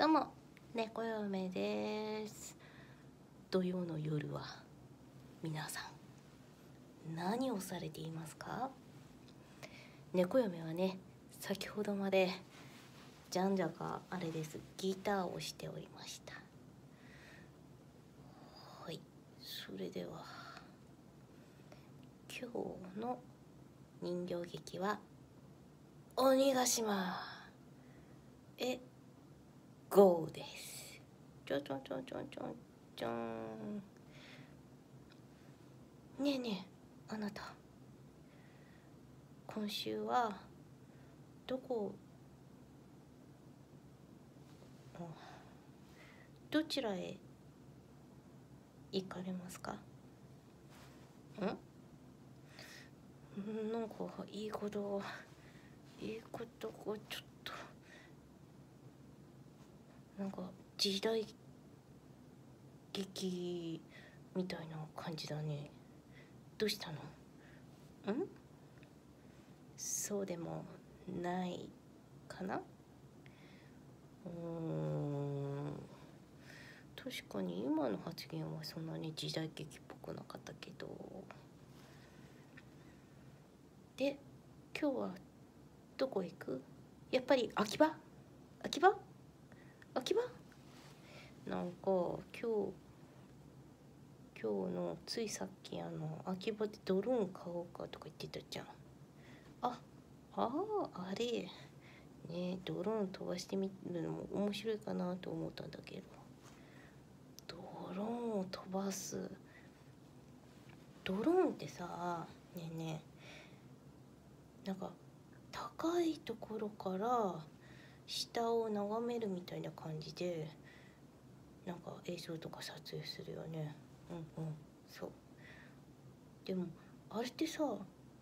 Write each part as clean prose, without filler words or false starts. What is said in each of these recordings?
どうも、猫嫁です。土曜の夜は皆さん何をされていますか？猫嫁はね、先ほどまでじゃんじゃがあれです、ギターをしておりました。はい、それでは今日の人形劇は鬼ヶ島へゴーです。ちょんちょんちょんちょんちょんちょん。ねえねえ、あなた、今週はどちらへ行かれますか？なんかいいことがちょっとなんか時代劇みたいな感じだね。どうしたの？そうでもないかな。確かに今の発言はそんなに時代劇っぽくなかったけど。で、今日はどこ行く？やっぱり秋葉なんか今日のついさっき秋葉でドローン買おうかとか言ってたじゃん。あれね、ドローン飛ばしてみるのも面白いかなと思ったんだけど、ドローンを飛ばすドローンってさ、ねえねえ、なんか高いところから下を眺めるみたいな感じでなんか映像とか撮影するよね。そう。でもあれってさ、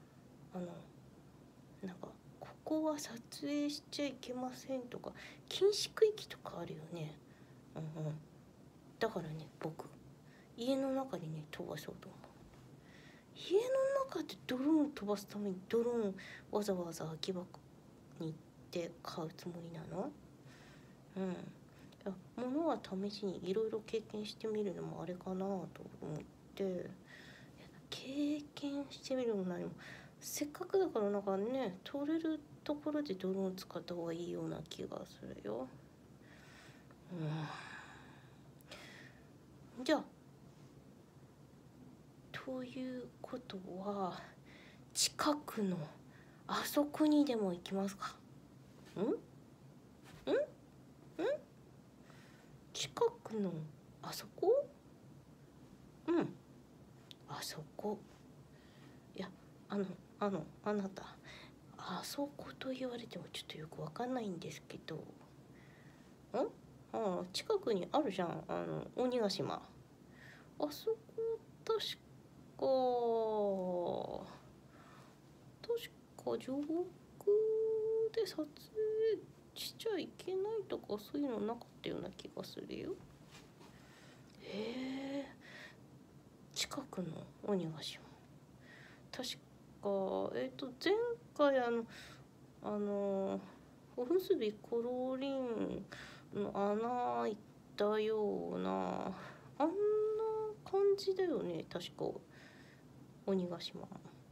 なんかここは撮影しちゃいけませんとか禁止区域とかあるよね。だからね、僕家の中にね飛ばそうと思う。家の中でドローン飛ばすためにドローンわざわざ秋葉に行って買うつもりなの？物は試しにいろいろ経験してみるのもあれかなと思って、経験してみるのも何もせっかくだからなんかね、撮れるところでドローン使った方がいいような気がするよ。じゃあということは近くのあそこにでも行きますか？近くのあそこ？あそこ。いや、あなた、あそこと言われてもちょっとよくわかんないんですけど。近くにあるじゃん、鬼ヶ島。あそこ確か上空で撮影しちゃいけないとかそういうのなかったような気がするよ。近くの鬼ヶ島、確か前回おむすびコロリンの穴行ったようなあんな感じだよね、確か鬼ヶ島。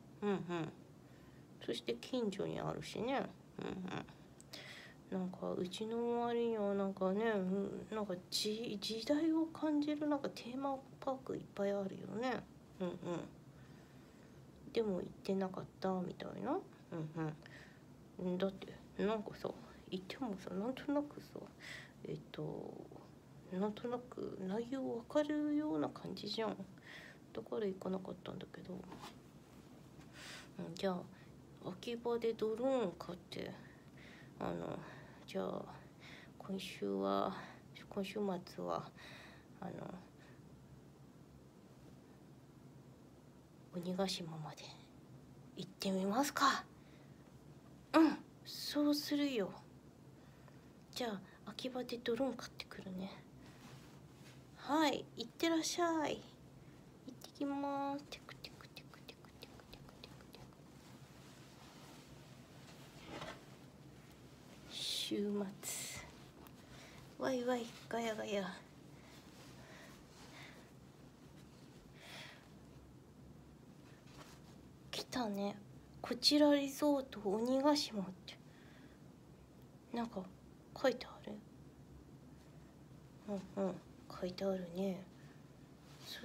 そして近所にあるしね。なんかうちの周りにはなんかね、なんか時代を感じるなんかテーマパークいっぱいあるよね。でも行ってなかったみたいな。だってなんかさ、行ってもさ、なんとなくさ、なんとなく内容わかるような感じじゃん。だから行かなかったんだけど。じゃあ秋葉でドローン買ってじゃあ今週末は鬼ヶ島まで行ってみますか。そうするよ。じゃあ秋葉でドローン買ってくるね。はい、行ってらっしゃい。行ってきます。テクテクテクテクテクテクテクテク。週末わいわいガヤガヤ。来たね。こちらリゾート鬼ヶ島ってなんか書いてある。うんうん、書いてあるね。そ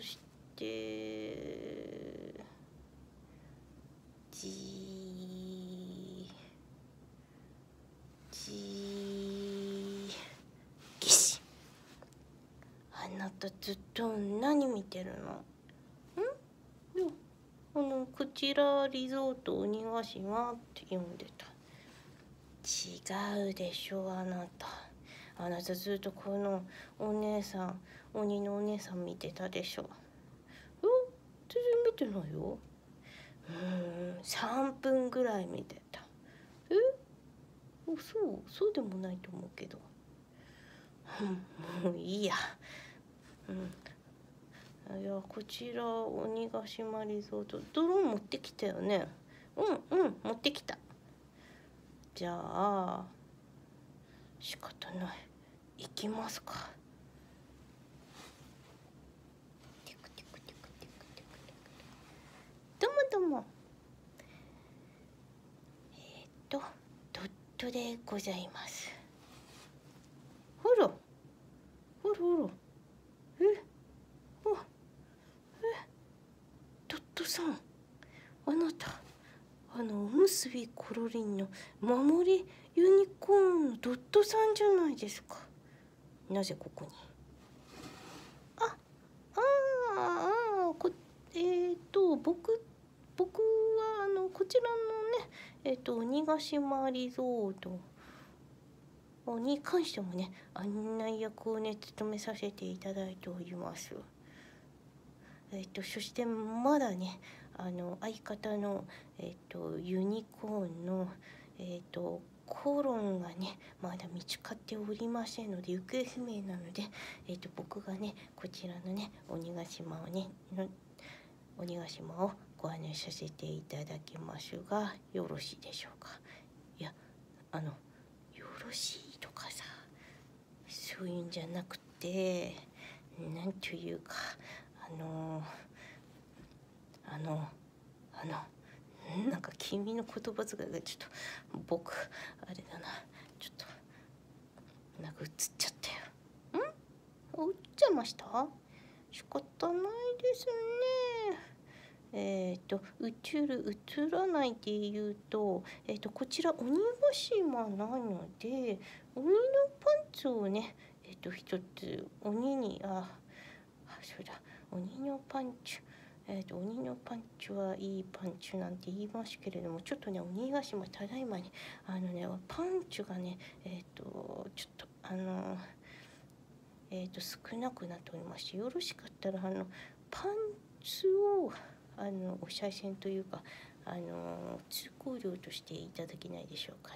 してぎし。あなたずっと何見てるの？いや、こちらリゾート鬼ヶ島って読んでた。違うでしょ、あなた。あなたずっとこのお姉さん、鬼のお姉さん見てたでしょ。全然見てないよ。3分ぐらい見てた。そうでもないと思うけど。もういいや。いや、こちら鬼ヶ島リゾート、ドローン持ってきたよね。持ってきた。じゃあ仕方ない、行きますか。どうもどうも。ドットでございます。ほらドットさん、あなたおむすびコロリンの守りユニコーンのドットさんじゃないですか。なぜここに？僕はこちらのね鬼ヶ島リゾートに関してもね案内役をね務めさせていただいております。そしてまだね相方のユニコーンのコロンがねまだ見つかっておりませんので行方不明なので、僕がねこちらのね鬼ヶ島をご案内させていただきますがよろしいでしょうか。いやよろしいとかさそういうんじゃなくてなんというかなんか君の言葉遣いがちょっと僕あれだな、ちょっとなんか映っちゃったよ。映っちゃいました？仕方ないですね。映らないで言うと、こちら鬼ヶ島なので鬼のパンツをね一つ鬼にそうだ、鬼のパンチ。鬼のパンチはいいパンチなんて言いますけれども、ちょっとね鬼ヶ島ただいまにパンチがねちょっと少なくなっておりまして、よろしかったらパンツをお賽銭というか通行料としていただけないでしょうかね。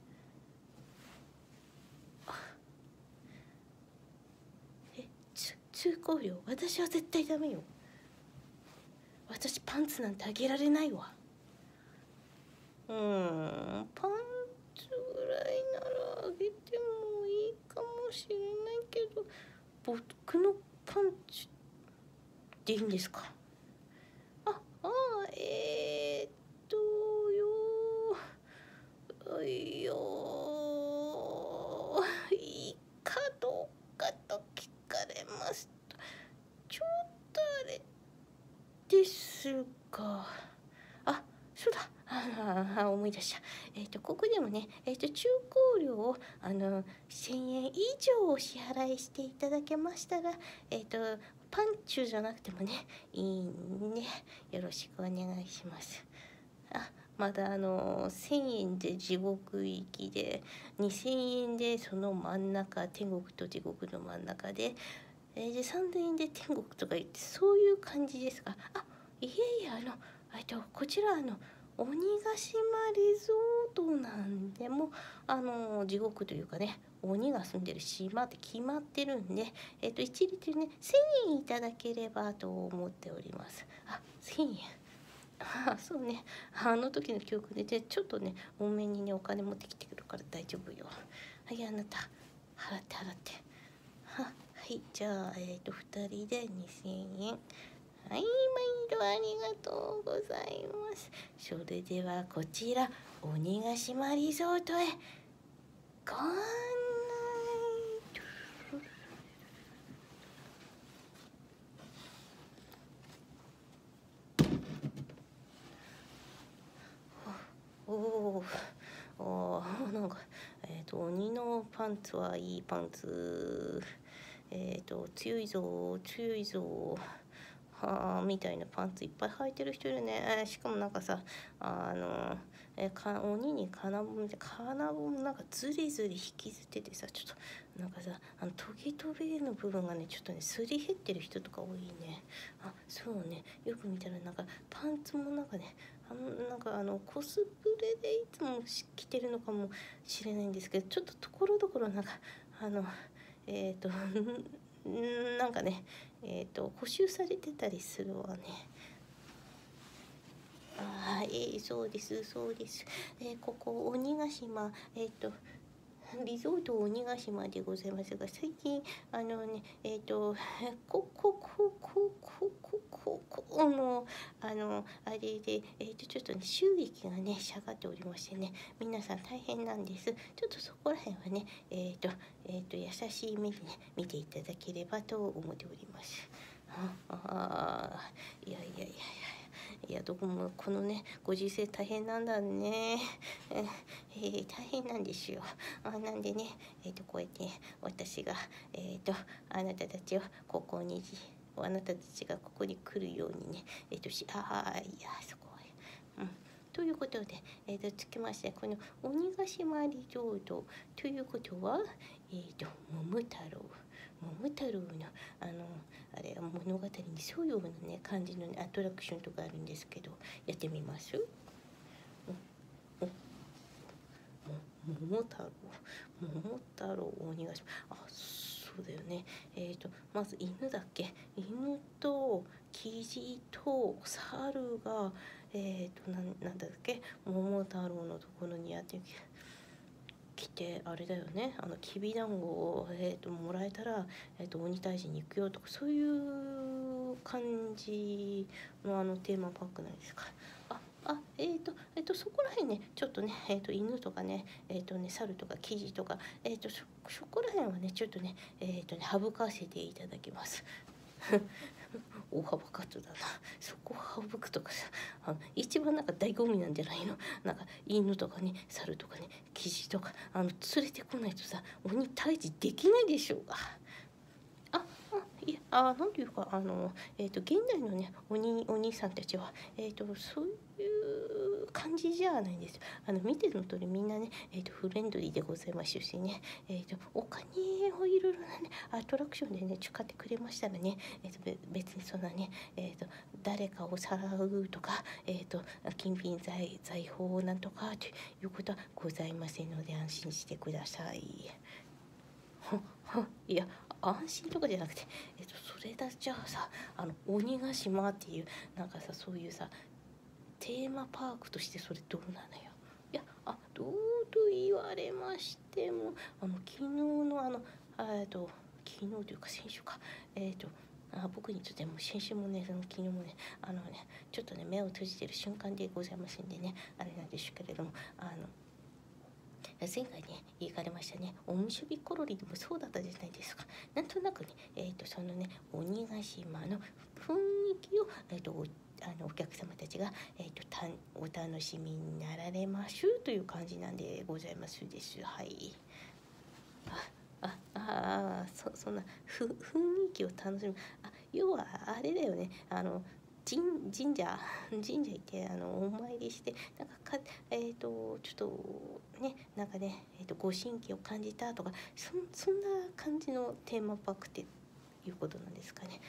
通行料？私は絶対ダメよ。私パンツなんてあげられないわ。パンツぐらいならあげてもいいかもしれないけど、僕のパンツでいいんですか？いいかどうかと聞かれますとちょっとあれですが、そうだ、思い出した。ここでもね中古料を1000円以上お支払いしていただけましたらパンチュじゃなくてもねいいんでよろしくお願いします。まだ1000円で地獄行きで2000円でその真ん中、天国と地獄の真ん中で3000円で天国とか言ってそういう感じですか？いえいえこちら鬼ヶ島リゾートなんでも地獄というかね鬼が住んでる島って決まってるんで一律ね1000円いただければと思っております。1000円。そうね、時の記憶でちょっとね多めにねお金持ってきてくるから大丈夫よ。はい、あなた払って。はい、じゃあ、2人で2000円。はい、毎度ありがとうございます。それではこちら、鬼ヶ島リゾートへご案内。おお、なんか、鬼のパンツはいいパンツ。強いぞ、強いぞ。はあ、みたいなパンツいっぱい履いてる人いるね。しかもなんかさ、鬼に金棒みたいな、金棒なんかずりずり引きずっててさ、ちょっとなんかさ、トゲトゲの部分がね、ちょっとね、すり減ってる人とか多いね。あ、そうね、よく見たらなんかパンツもなんかね、なんかコスプレでいつも着てるのかもしれないんですけど、ちょっとところどころなんかなんかね、補修されてたりするわね。そうです、そうです。ここ、鬼ヶ島、リゾート鬼ヶ島でございますが、最近、あれで、ちょっとね、収益がね、下がっておりましてね、皆さん大変なんです。ちょっとそこら辺はね、優しい目でね、見ていただければと思っております。いやいやいやいや。いや、どこもこのね、ご時世大変なんだね。大変なんですよ。なんでね、こうやって、ね、私が、あなたたちをここに、あなたたちがここに来るようにね、いや、そこは、ということで、つきまして、この鬼ヶ島リゾートということは、桃太郎。桃太郎のあれ物語に沿うようなね感じの、ね、アトラクションとかあるんですけど、やってみます。桃太郎、桃太郎鬼ヶ島。そうだよね。まず犬だっけ、犬とキジと猿がなんだっけ、桃太郎のところにやって来て、あれだよね、きびだんごを、もらえたら、鬼退治に行くよとか、そういう感じのテーマパークなんですか。そこら辺ね、ちょっとね、犬とかね、猿とかキジとか、そこら辺はね、ちょっとね、省かせていただきます。大幅カットだな。そこを省くとかさ、一番なんか醍醐味なんじゃないの。なんか犬とかね、猿とかね、キジとか連れてこないとさ、鬼退治できないでしょうが。いや、なんていうか、現代のね、お兄さんたちは、そういう感じじゃないんですよ。見ての通りみんなね、フレンドリーでございますしね、お金をいろいろなね、アトラクションでね、使ってくれましたらね、別にそんなね、誰かをさらうとか、金品財宝なんとかということはございませんので、安心してください。いや、安心とかじゃなくて、それだじゃあさ、鬼ヶ島っていうなんかさ、そういうさテーマパークとしてそれどうなのよ。いや、どうと言われましても、昨日の昨日というか先週か、僕にとっても先週もね、その昨日もね、ちょっとね目を閉じてる瞬間でございますんでね、あれなんですけれども、前回ね言かれましたね、おむすびコロリでもそうだったじゃないですか。なんとなくね、そのね鬼ヶ島の雰囲気を、お客様たちが、お楽しみになられますという感じなんでございますです。はい。そんな雰囲気を楽しむ。要はあれだよね。神社行ってお参りして、なんかちょっとね、なんかね、ご神気を感じたとか、そんな感じのテーマパークっていうことなんですかね。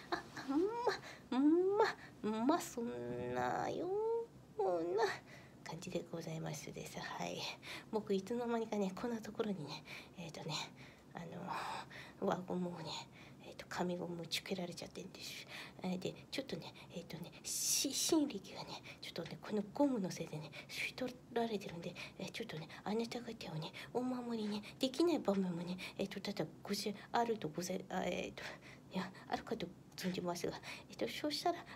そんなような感じでございますです。はい。僕いつの間にかね、こんなところにね、ワゴンもね、 紙ゴムつけられちゃってるんです。でちょっとね心力がねちょっとねこのゴムのせいでね吸い取られてるんで、ちょっとねあなた方をねお守りねできない場面もねただあるとございいやあるかと存じますが、そうしたら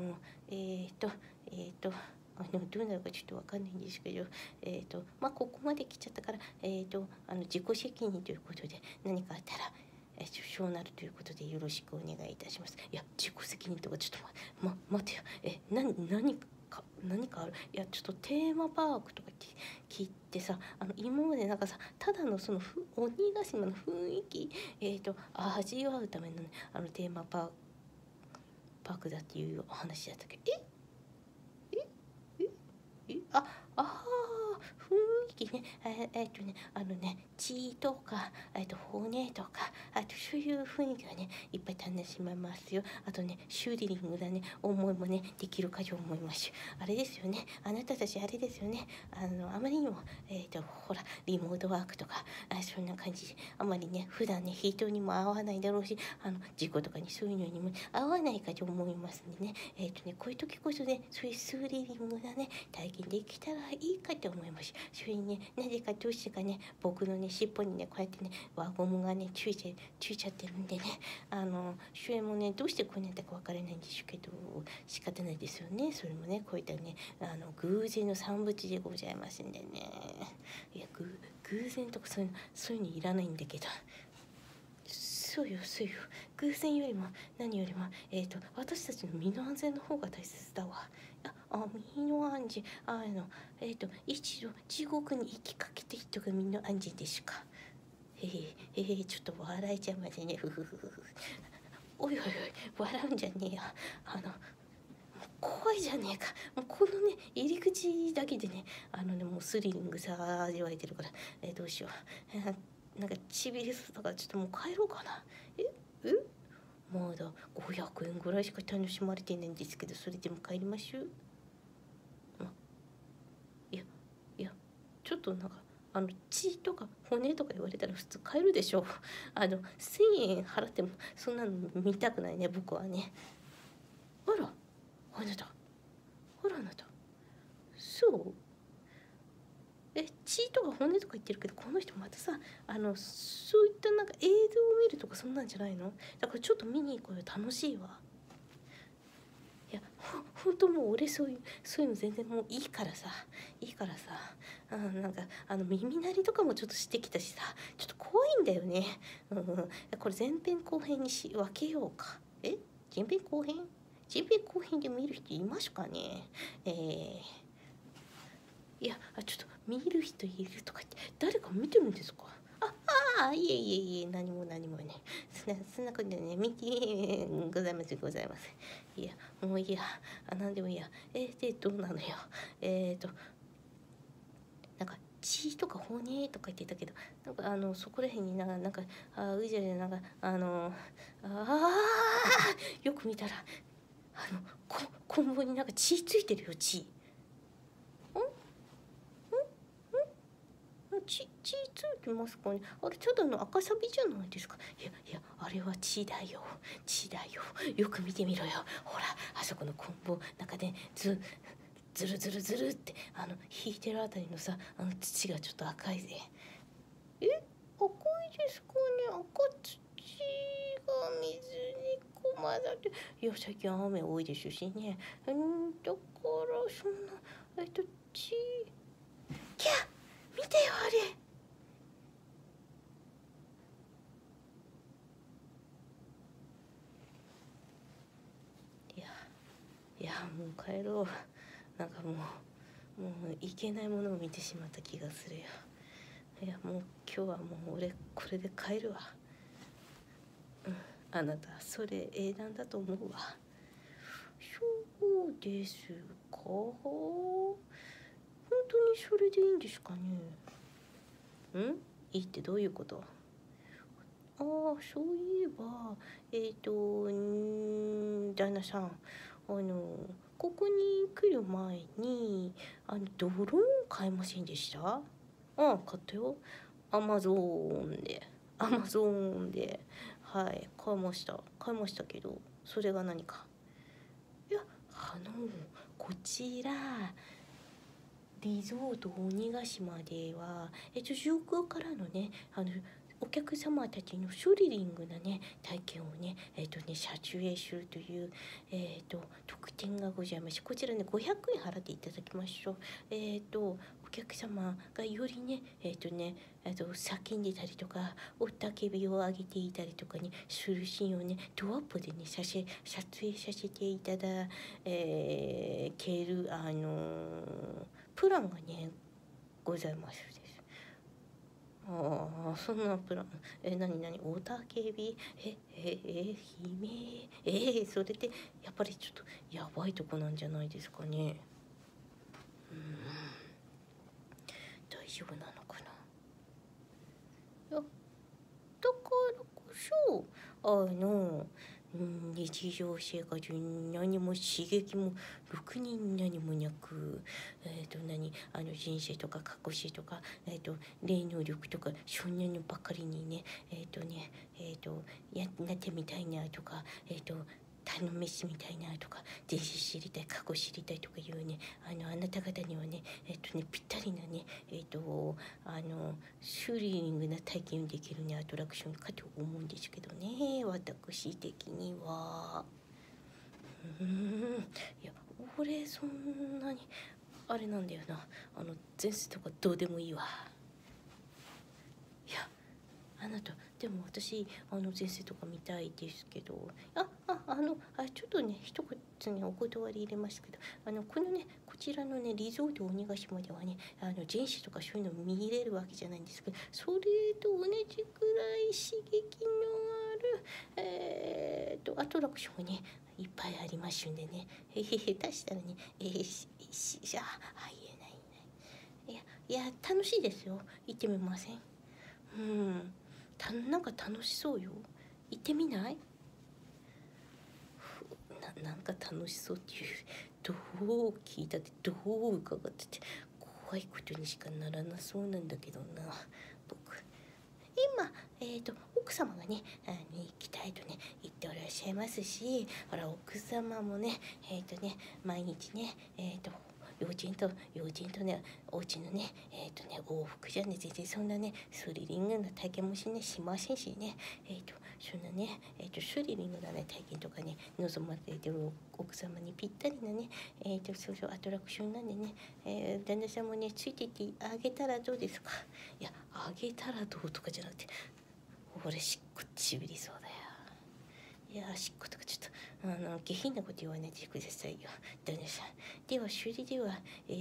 どうなるかちょっとわかんないんですけど、まあ、ここまで来ちゃったから、自己責任ということで、何かあったら、そうなるということでよろしくお願いいたします。いや、自己責任とかちょっと待てよ。何かある。いや、ちょっとテーマパークとか聞いてさ、今までなんかさ、ただのその鬼ヶ島の雰囲気、味わうためのね、テーマパークだっていうお話だったけど、あ、雰囲気ね、血とか、骨とか、あとそういう雰囲気がね、いっぱい楽しめますよ。あとね、シューデリングなね、思いもね、できるかと思います。あれですよね、あなたたちあれですよね、あまりにも、ほら、リモートワークとか、そんな感じで、あまりね、普段ね、人にも会わないだろうし、事故とかにそういうのにも合わないかと思いますんでね、こういう時こそね、そういうスリリングなね、体験できたらいいかと思います。それにね、なぜかどうしてかね、僕のね、尻尾にね、こうやってね、輪ゴムがね、ついちゃってるんでね、それもね、どうしてこうなったかわからないんですけど、仕方ないですよね。それもね、こういったね、偶然の産物でございますんでね。いや、偶然とかそういうのいらないんだけど。そうよ。偶然よりも何よりも、私たちの身の安全の方が大切だわ。身の安全、一度地獄に行きかけて人が身の安全ですか。ちょっと笑えちゃいませんね。おい、笑うんじゃねえよ。怖いじゃねえか。もうこのね、入り口だけでね、もうスリリングさ味わえてるから、どうしよう。なんかちびれそうだからちょっともう帰ろうかな。まだ500円ぐらいしか楽しまれてないんですけど、それでも帰りましょう。いや、ちょっとなんか、血とか骨とか言われたら普通帰るでしょ。1000円払ってもそんなの見たくないね、僕はね。あら、あなた。そう血とか骨とか言ってるけど、この人またさ、そういったなんか映像を見るとかそんなんじゃないの？だからちょっと見に行こうよ、楽しいわ。いや、ほんともう俺そういうの全然もういいからさ、なんか耳鳴りとかもちょっとしてきたしさ、ちょっと怖いんだよね。これ前編後編に分けようか。前編後編で見る人いますかね。いや、ちょっと見る人いるとか言って、誰か見てるんですか？いえ、何もね。そんなことでね、見てございます。いや、もういいや、なんでもいいや。で、どうなのよ。なんか、血とか骨とか言ってたけど、なんかそこら辺になんか、うじゃなんか、よく見たら、棍棒になんか血ついてるよ、血。血ついてますかね。あれただの赤サビじゃないですか。いやあれは血だよ。よく見てみろよ。ほら、あそこの棍棒なんかね、ずるって引いてるあたりのさ、土がちょっと赤いぜ。赤いですかね。赤土が水に混ざって、いや最近雨多いですしね。だからそんな血、キャッ、見てよあれ。いやもう帰ろう。なんかもういけないものを見てしまった気がするよ。いやもう今日はもう俺これで帰るわ。あなたそれ英断だと思うわ。そうですか。本当にそれでいいんですかね。いいってどういうこと？そういえば旦那さん、ここに来る前にドローン買いませんでした？買ったよ。アマゾーンではい、買いましたけど、それが何か。いや、こちらリゾート鬼ヶ島では、上空からのね、お客様たちのスリリングなね、体験をね、撮影するという、特典がございまして、こちらね、500円払っていただきましょう。お客様がよりね、叫んでたりとか、おたけびを上げていたりとかね、するシーンをね、ドアップでね、撮影させていただける、プランがね、ございますです。ああ、そんなプラン。おたけび、悲鳴、それってやっぱりちょっとやばいとこなんじゃないですかね。大丈夫なのかな。いや、だからこそ、日常生活に何も刺激もろくに何もなく、人生とか過去史とか、霊能力とかそんなのばかりにね、なってみたいなとか、頼めしみたいなとか、前世知りたい、過去知りたいとかいうね、あなた方にはね、ぴったりなね、スリリングな体験できるね、アトラクションかと思うんですけどね、私的には。いや、俺そんなに、あれなんだよな、前世とかどうでもいいわ。いや、あなた、でも私、前世とか見たいですけど、ちょっとね、一言ね、お断り入れますけど、このね、こちらのね、リゾート鬼ヶ島ではね、前世とかそういうの見れるわけじゃないんですけど、それと同じくらい刺激のある、アトラクションがね、いっぱいありますんでね、下手したらね、言えない。いや、楽しいですよ。行ってみません？なんか楽しそうよ。行ってみない？なんか楽しそうっていう、どう聞いたってどう伺ってて怖いことにしかならなそうなんだけどな、僕。今、奥様がね、行きたいとね、言っておらっしゃいますし、ほら、奥様もね、毎日ね、幼人とね、お家のね、往復じゃね、全然そんなね、スリリングな体験もしませんしね、そんなね、スリリングな、ね、体験とかね、望まれてる奥様にぴったりなね、そうアトラクションなんでね、旦那さんもね、ついていってあげたらどうですか。いや、あげたらどうとかじゃなくて、俺しっこちびりそうだよ。いや、しっことかちょっと、下品なこと言わないでくださいよ、旦那さん。では、修理では、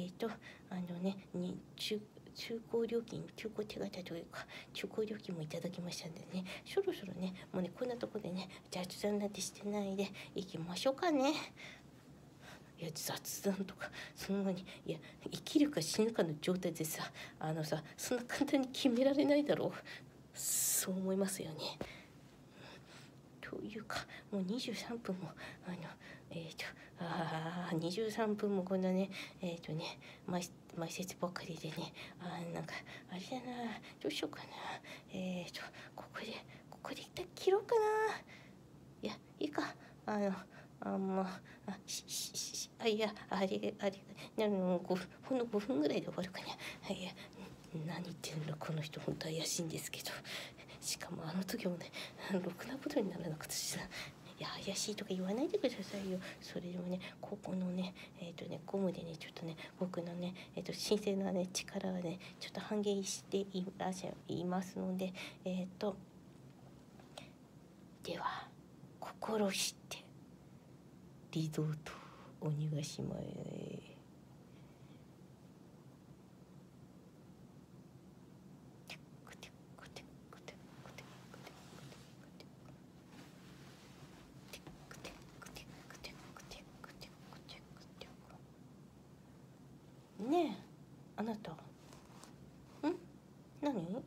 中古料金、中古手形というか、中古料金もいただきましたんでね、そろそろね、もうね、こんなとこでね、雑談なんてしてないで行きましょうかね。いや、雑談とか、そんなに、いや、生きるか死ぬかの状態でさ、そんな簡単に決められないだろう。そう思いますよね。というか、もう23分も、23分もこんなね、前説ばっかりでね、なんか、あれだな、どうしようかな。ここで一旦切ろうかな。いや、いいか。いや、ほんの5分ぐらいで終わるかね。いや、何言ってるの、この人、本当怪しいんですけど。しかもあの時もね、ろくなことにならなかったしな。いや、怪しいとか言わないでくださいよ。それでもね、ここのね、ゴムでね、ちょっとね、僕のね、神聖なね、力はね、ちょっと半減していますので、では、心してリゾート鬼ヶ島へ。ねえ、あなた。何？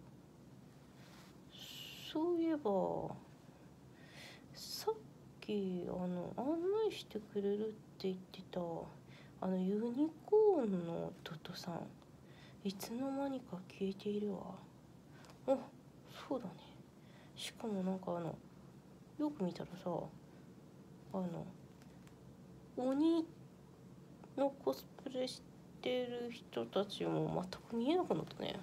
そういえば、さっき案内してくれるって言ってたユニコーンのトトさん、いつの間にか消えているわ。そうだね。しかもなんかよく見たらさ、鬼のコスプレしてる人たちも全く見えなくなったね。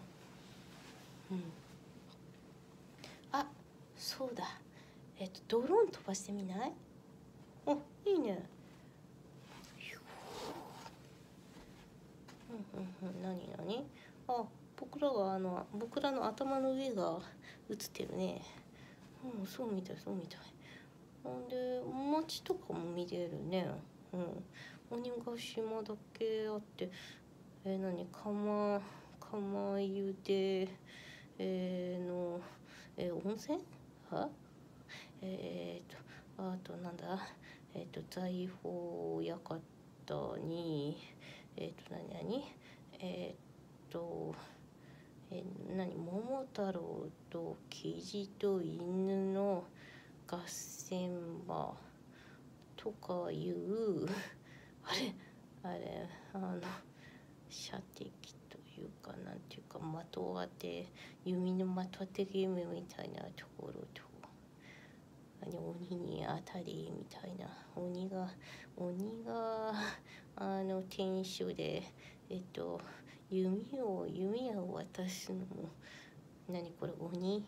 あ、そうだ。ドローン飛ばしてみない？お、いいね。何？あ、僕らの頭の上が映ってるね。そうみたい。ほんで街とかも見れるね。鬼ヶ島だけあって、釜湯で温泉？あとなんだ、財宝館に何桃太郎とキジと犬の合戦場とかいうあれ射的というかなんていうか的当て弓の的当てゲームみたいなところと鬼に当たりみたいな鬼が天守で弓を渡すのも何これ鬼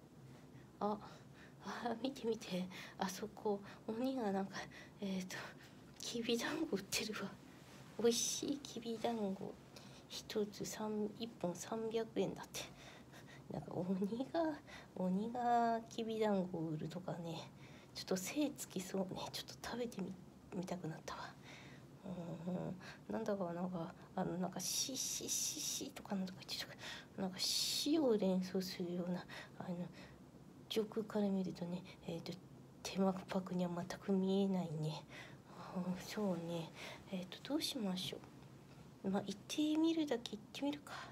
見てあそこ鬼がなんかきびだんご売ってるわ。美味しいきびだんご1本300円だって。なんか鬼がきびだんごを売るとかね、ちょっと精つきそうね。ちょっと食べてみたくなったわ。なんだかなんかしとかなんとか言ってたなんか死を連想するような上空から見るとね、手間パクには全く見えないね。そうね。どうしましょう。行ってみるだけ行ってみるか。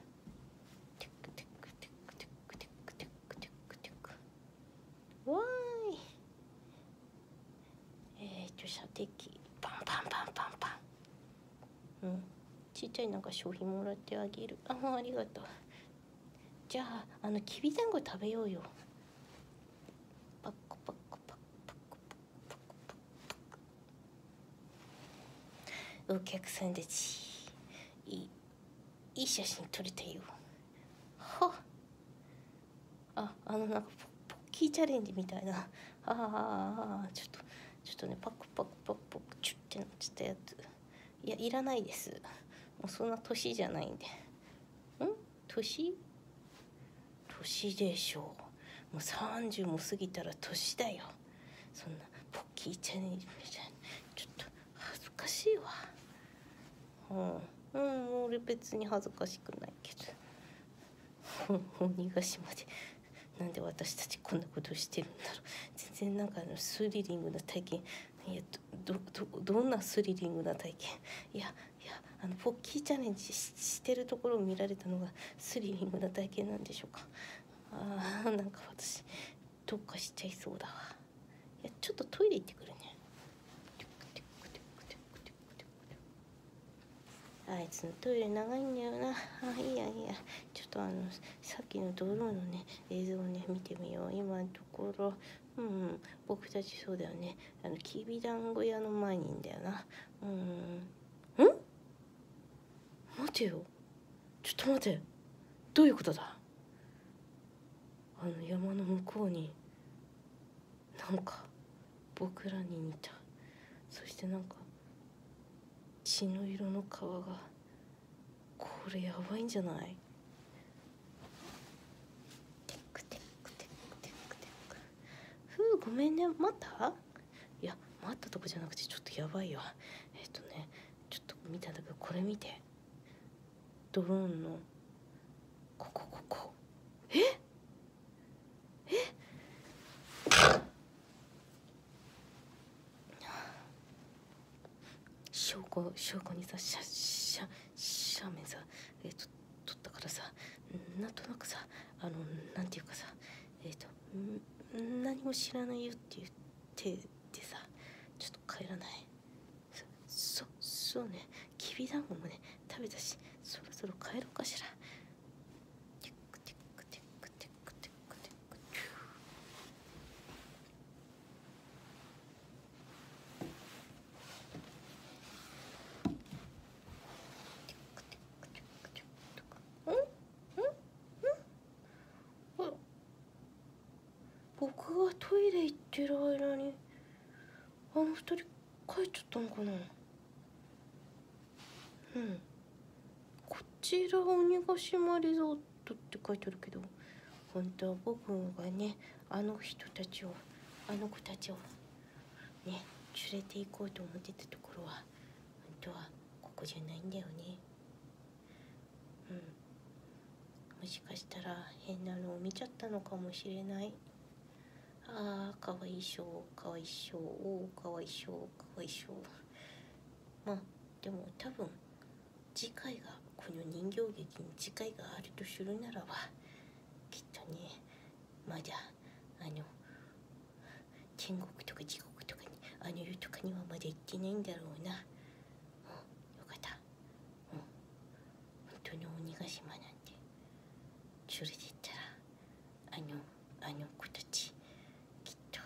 わーい。射的パン。ちっちゃいなんか商品もらってあげる。ありがとう。じゃあきびだんご食べようよ。パコパコ。お客さんたちいい写真撮れたよ。なんかポッキーチャレンジみたいな。ちょっとねパクチュってなっちゃったやつ。いやいらないです。もうそんな年じゃないんで。年でしょう。もう30も過ぎたら年だよ。そんなポッキーチャレンジみたいなちょっと恥ずかしいわ。俺別に恥ずかしくないけど。鬼ヶ島でなんで私たちこんなことをしてるんだろう。全然なんかスリリングな体験。いやどんなスリリングな体験。いやポッキーチャレンジしてるところを見られたのがスリリングな体験なんでしょうか。なんか私どっかしちゃいそうだわ。いやちょっとトイレ行ってくるね。あいつのトイレ長いんだよな。いいやちょっとさっきのドローンのね映像をね見てみよう。今のところ僕たちそうだよね。きびだんご屋の前にいんだよな。待てよ。ちょっと待て。どういうことだ。山の向こうになんか僕らに似た、そしてなんか血の色の皮が、これやばいんじゃない。テクごめんね。待った？いや待ったとこじゃなくてちょっとやばいよ。ちょっと見たんだけど、これ見て。ドローンのここ証拠にさ斜面さ撮ったからさ、なんとなくさなんていうかさ何も知らないよって言っててさ、ちょっと帰らない。そうね。きびだんごもね食べたし、そろそろ帰ろうかしら。 僕がトイレ行ってる間にあの二人帰っちゃったのかな。こちら鬼ヶ島リゾートって書いてあるけど、本当は僕がねあの人たちをあの子たちをね連れて行こうと思ってたところは本当はここじゃないんだよね。もしかしたら変なのを見ちゃったのかもしれない。ああ、かわいいしょう、かわいいしょう、かわいいしょう、かわいいしょう。まあでも多分次回がこの人形劇に次回があるとするならば、きっとねまだ天国とか地獄とかに世とかにはまだ行ってないんだろうな。よかった。本当に鬼ヶ島なんて連れて行ったらあの子たちきっと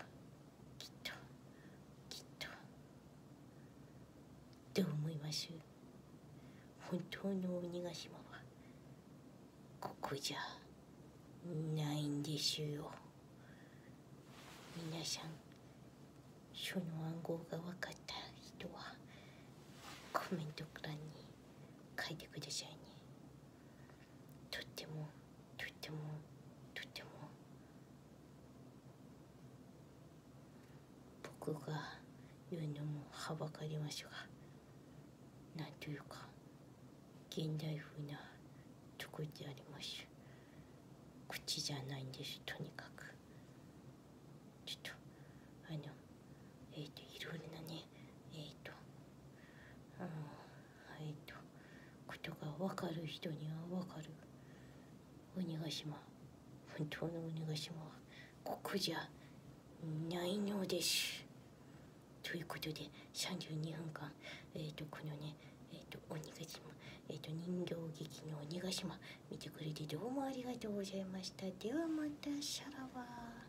どう思います？本当の鬼ヶ島はここじゃないんですよ。皆さんその暗号が分かった人はコメント欄に書いてくださいね。とっても僕が言うのもはばかりますが、なんというか現代風なとこであります。口じゃないんです。とにかくちょっといろいろなねことが分かる人には分かる鬼ヶ島、本当の鬼ヶ島はここじゃないのです。ということで32分間このね鬼ヶ島人形劇の鬼ヶ島見てくれてどうもありがとうございました。ではまたさらば。